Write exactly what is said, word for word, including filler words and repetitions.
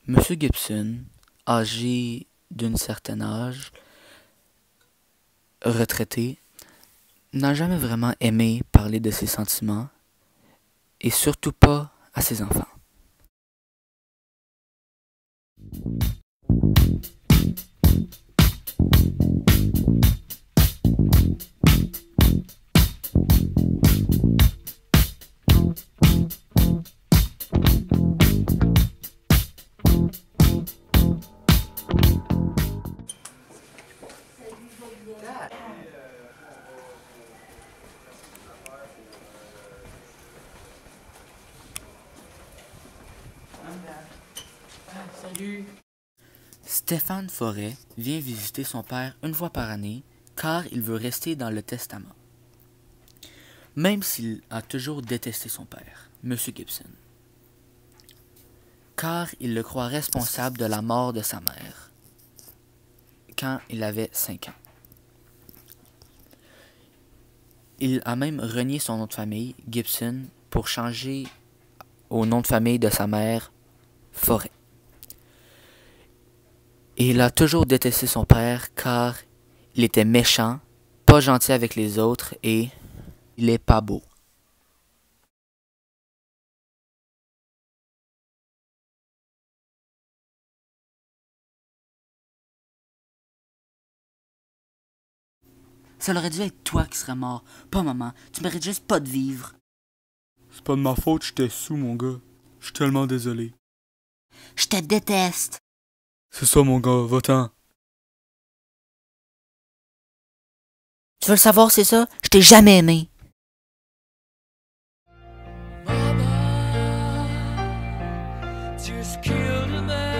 Monsieur Gibson, âgé d'un certain âge, retraité, n'a jamais vraiment aimé parler de ses sentiments, et surtout pas à ses enfants. Salut. Stéphane Forêt vient visiter son père une fois par année car il veut rester dans le testament. Même s'il a toujours détesté son père, Monsieur Gibson. Car il le croit responsable de la mort de sa mère quand il avait cinq ans. Il a même renié son nom de famille, Gibson, pour changer au nom de famille de sa mère, Forêt. Et il a toujours détesté son père car il était méchant, pas gentil avec les autres et il est pas beau. Ça aurait dû être toi qui serais mort, pas maman. Tu mérites juste pas de vivre. C'est pas de ma faute, j'étais sous, mon gars. Je suis tellement désolé. Je te déteste. C'est ça, mon gars, va-t'en. Tu veux le savoir, c'est ça? Je t'ai jamais aimé. Just killed a man.